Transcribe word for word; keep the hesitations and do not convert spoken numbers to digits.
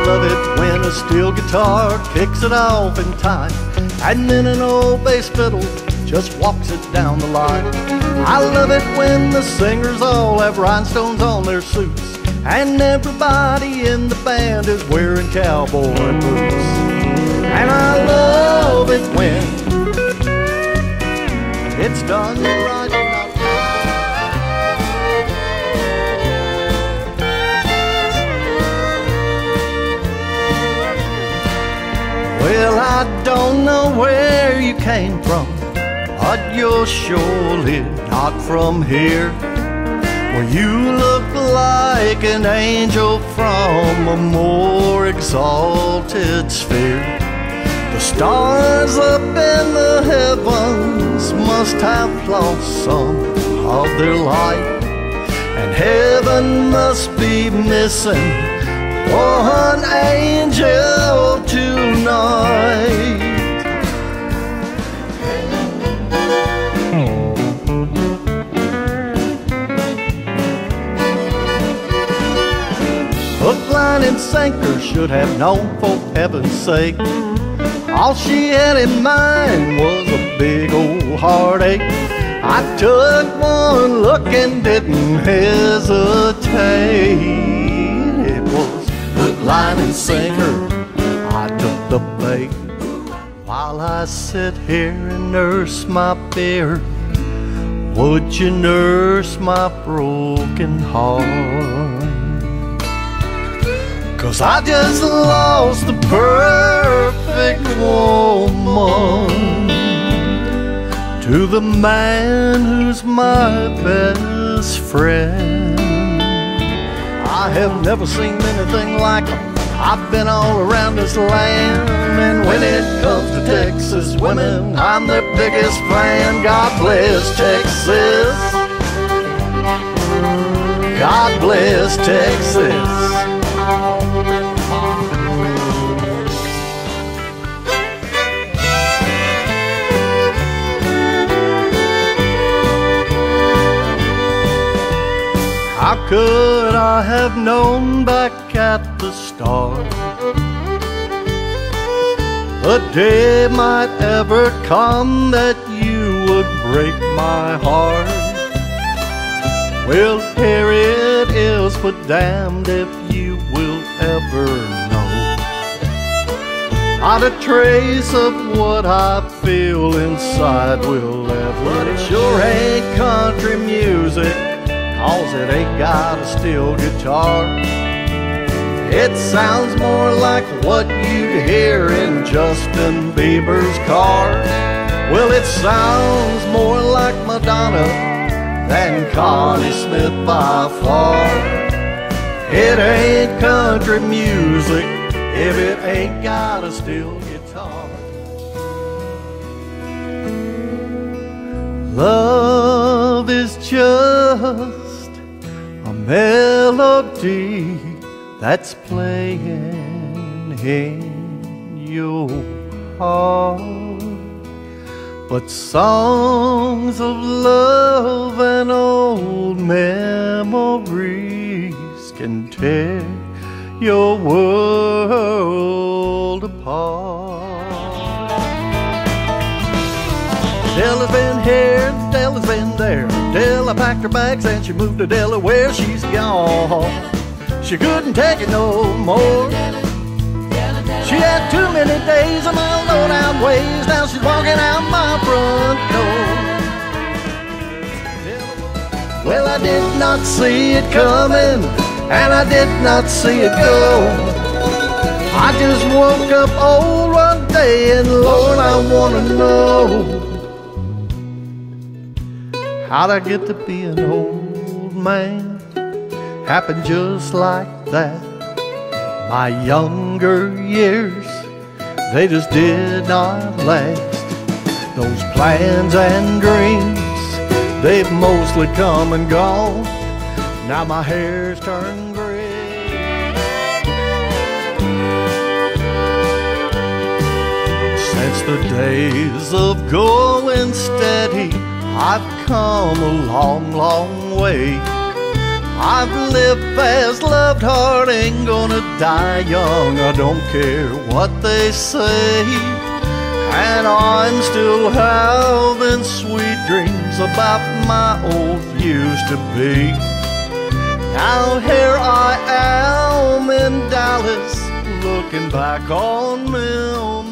love it when a steel guitar kicks it off in time, and then an old bass fiddle just walks it down the line. I love it when the singers all have rhinestones on their suits, and everybody in the band is wearing cowboy boots. And I love it when it's done right. Well, I don't know where you came from, but you're surely not from here. Well, you look like an angel from a more exalted sphere. The stars up in the heavens must have lost some of their light, and heaven must be missing one angel tonight. Hook, line, and sinker should have known, for heaven's sake. All she had in mind was a big old heartache. I took one look and didn't hesitate. It was hook, line, and sinker. I took the bait. While I sit here and nurse my beer, would you nurse my broken heart? 'Cause I just lost the perfect woman to the man who's my best friend. I have never seen anything like them. I've been all around this land, and when it comes to Texas women, I'm their biggest fan. God bless Texas. God bless Texas. How could I have known back at the start a day might ever come that you would break my heart? Well, here it is, but damned if you will ever know. Not a trace of what I feel inside will ever. But it sure ain't country music, 'cause it ain't got a steel guitar. It sounds more like what you'd hear in Justin Bieber's car. Well, it sounds more like Madonna than Connie Smith by far. It ain't country music if it ain't got a steel guitar. Love is just a melody that's playing in your heart, but songs of love and old memories can tear your world apart. Della's been here, Della's been there. Della packed her bags and she moved to Delaware. She's gone, she couldn't take it no more. She had too many days of my low down ways. Now she's walking out my front door. Well, I did not see it coming, and I did not see it go. I just woke up old one day, and Lord, I wanna know, how'd I get to be an old man? Happened just like that. My younger years, they just did not last. Those plans and dreams, they've mostly come and gone. Now my hair's turned gray. Since the days of going steady, I've come a long, long way. I've lived fast, loved hard, ain't gonna die young. I don't care what they say, and I'm still having sweet dreams about my old used to be. Now here I am in Dallas, looking back on Mill